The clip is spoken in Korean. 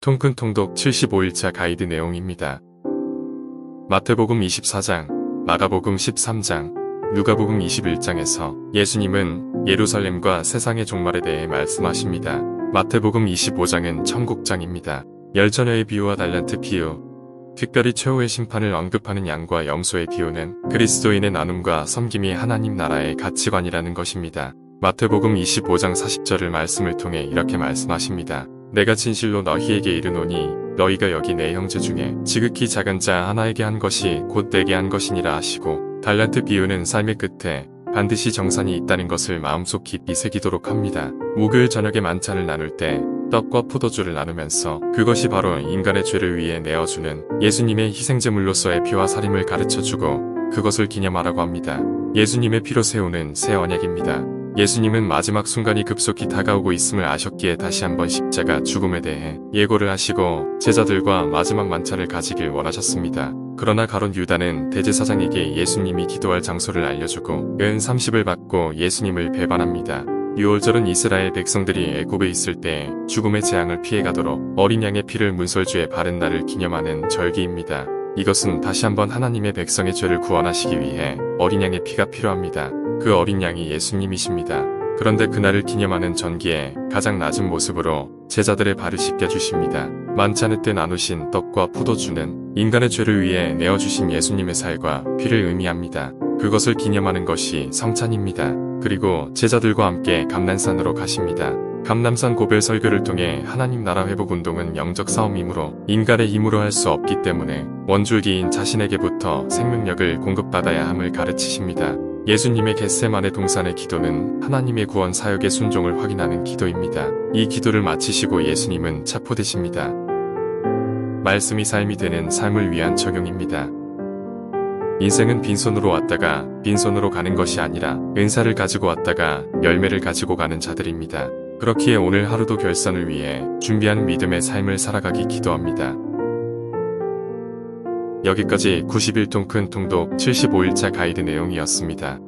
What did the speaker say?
통큰 통독 75일차 가이드 내용입니다. 마태복음 24장, 마가복음 13장, 누가복음 21장에서 예수님은 예루살렘과 세상의 종말에 대해 말씀하십니다. 마태복음 25장은 천국장입니다. 열전여의 비유와 달란트 비유, 특별히 최후의 심판을 언급하는 양과 염소의 비유는 그리스도인의 나눔과 섬김이 하나님 나라의 가치관이라는 것입니다. 마태복음 25장 40절을 말씀을 통해 이렇게 말씀하십니다. 내가 진실로 너희에게 이르노니 너희가 여기 내 형제 중에 지극히 작은 자 하나에게 한 것이 곧 내게 한 것이니라 하시고, 달란트 비유는 삶의 끝에 반드시 정산이 있다는 것을 마음속 깊이 새기도록 합니다. 목요일 저녁에 만찬을 나눌 때 떡과 포도주를 나누면서 그것이 바로 인간의 죄를 위해 내어주는 예수님의 희생제물로서의 피와 살임을 가르쳐주고 그것을 기념하라고 합니다. 예수님의 피로 세우는 새 언약입니다. 예수님은 마지막 순간이 급속히 다가오고 있음을 아셨기에 다시 한번 십자가 죽음에 대해 예고를 하시고 제자들과 마지막 만찬을 가지길 원하셨습니다. 그러나 가룟 유다는 대제사장에게 예수님이 기도할 장소를 알려주고 은 30을 받고 예수님을 배반합니다. 유월절은 이스라엘 백성들이 애굽에 있을 때 죽음의 재앙을 피해가도록 어린 양의 피를 문설주에 바른 날을 기념하는 절기입니다. 이것은 다시 한번 하나님의 백성의 죄를 구원하시기 위해 어린 양의 피가 필요합니다. 그 어린 양이 예수님이십니다. 그런데 그날을 기념하는 전기에 가장 낮은 모습으로 제자들의 발을 씻겨주십니다. 만찬의 때 나누신 떡과 포도주는 인간의 죄를 위해 내어주신 예수님의 살과 피를 의미합니다. 그것을 기념하는 것이 성찬입니다. 그리고 제자들과 함께 감난산으로 가십니다. 감람산 고별 설교를 통해 하나님 나라 회복 운동은 영적 싸움이므로 인간의 힘으로 할 수 없기 때문에 원줄기인 자신에게부터 생명력을 공급받아야 함을 가르치십니다. 예수님의 겟세마네 동산의 기도는 하나님의 구원 사역의 순종을 확인하는 기도입니다. 이 기도를 마치시고 예수님은 차포되십니다. 말씀이 삶이 되는 삶을 위한 적용입니다. 인생은 빈손으로 왔다가 빈손으로 가는 것이 아니라 은사를 가지고 왔다가 열매를 가지고 가는 자들입니다. 그렇기에 오늘 하루도 결선을 위해 준비한 믿음의 삶을 살아가기 기도합니다. 여기까지 91통큰 통독 75일차 가이드 내용이었습니다.